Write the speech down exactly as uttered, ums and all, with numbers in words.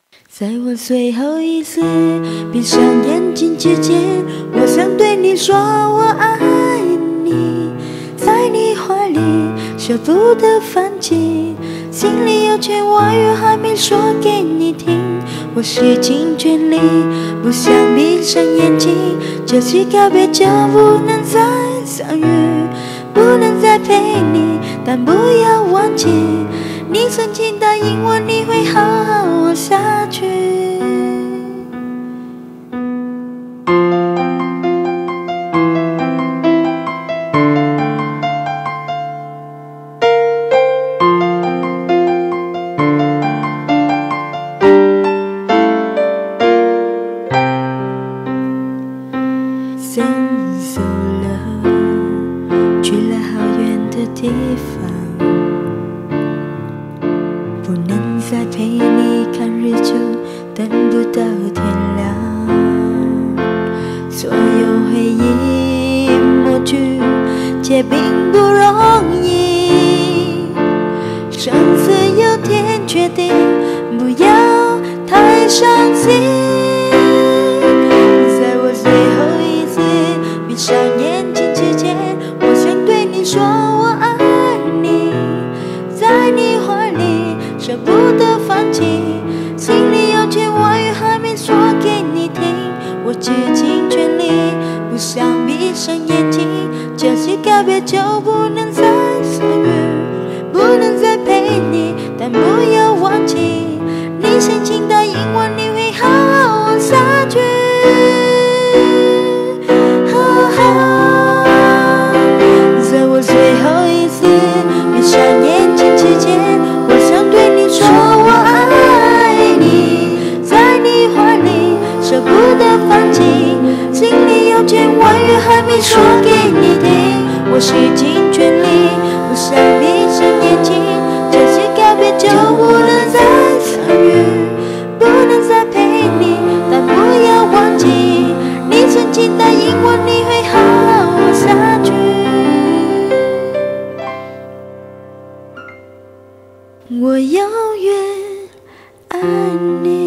在我最后一次闭上眼睛之前，我想对你说我爱你，在你怀里舍不得放弃，心里有句话语还没说给你听，我使尽全力不想闭上眼睛，这次告别就不能再相遇，不能再陪你，但不要忘记你曾经答应我你会好好活下去。走走了，去了好远的地方，不能再陪你看日出，等不到天亮。所有回忆抹去，却并不容易。上次有天决定不要太伤心。在我最后一次闭上眼睛之前，我想对你说我爱你，在你怀里舍不得放弃，心里有句话语还没说给你听，我竭尽全力不想闭上眼睛，这次告别就不能再相遇，不能再陪你，但不要忘记你曾经答应我你会好好活下去。在我最后一次闭上眼睛之前，我想对你说我爱你，在你怀里舍不得放弃，心里有句话语还没说给你听，我使尽全力不想闭上眼睛，这次告别就不能再相遇，不能再陪你，但不要忘记你曾经答应我你会好好活下去。我永远爱你。